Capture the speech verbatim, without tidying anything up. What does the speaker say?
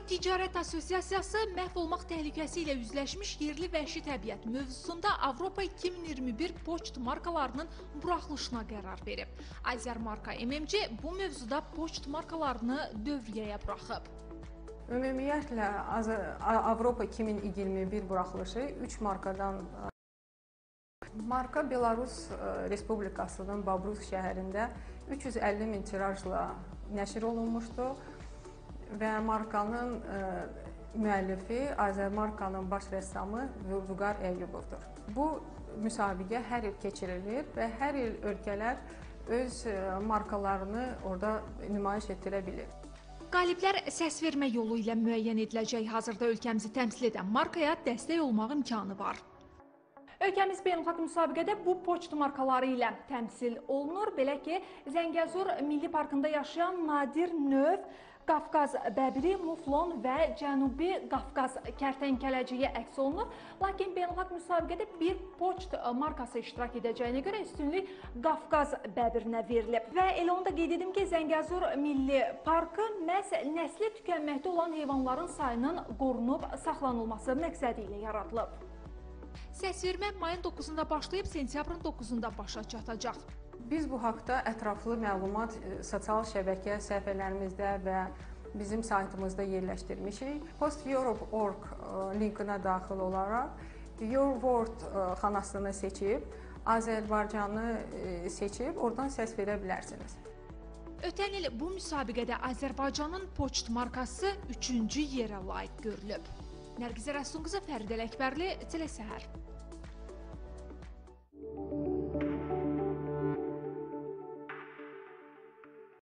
Ticarət Assosiasiyası məhv olmaq təhlükəsi ilə üzləşmiş yerli vəhşi təbiət mövzusunda Avropa iki min iyirmi bir poçt markalarının buraxılışına qərar verib. Azərmarka M M C bu mövzuda poçt markalarını dövriyyəyə buraxıb. Ümumiyyətlə Avropa iki min iyirmi bir buraxılışı üç markadan marka Belarus Respublikasının Babruz şəhərində üç yüz əlli min tirajla nəşr olunmuşdu və markanın müəllifi Azərmarkanın baş rəssamı Vüqar Əyyubovdur. Bu müsabiqə hər il keçirilir və hər il ölkələr öz markalarını orada nümayiş etdirə bilir. Qaliblər səs vermə yolu ilə müəyyən ediləcək. Hazırda ölkəmizi təmsil edən markaya dəstək olmaq imkanı var. Ölkəmiz beynəlxalq müsabiqədə bu poçt markaları ilə təmsil olunur. Belə ki, Zəngəzur Milli Parkında yaşayan nadir növ Qafqaz bəbiri, muflon və Cənubi Qafqaz kərtənkələcəyi əks olunur. Lakin beynəlxalq müsabiqədə bir poçt markası iştirak edəcəyinə görə üstünlük Qafqaz bəbirinə verilib. Və elə onu da qeyd edim ki, Zəngəzur Milli Parkı məhz nəsli tükənməkdə olan heyvanların sayının qorunub saxlanılması məqsədi ilə yaradılıb. Səsvermə mayın doqquzunda başlayıb sentyabrın doqquzunda başa çatacaq. Biz bu haqda ətraflı məlumat sosial şəbəkə səhifələrimizdə və bizim saytımızda yerləşdirmişik. Post Europe nöqtə org linkına daxil olaraq Your World xanasını seçib, Azərbaycanı seçib, oradan səs verə bilərsiniz. Ötən il bu müsabiqədə Azərbaycanın poçt markası üçüncü yerə layiq görülüb. Nərgizə Rəsulqızı, Fərid Ələkbərli, Telesəhər.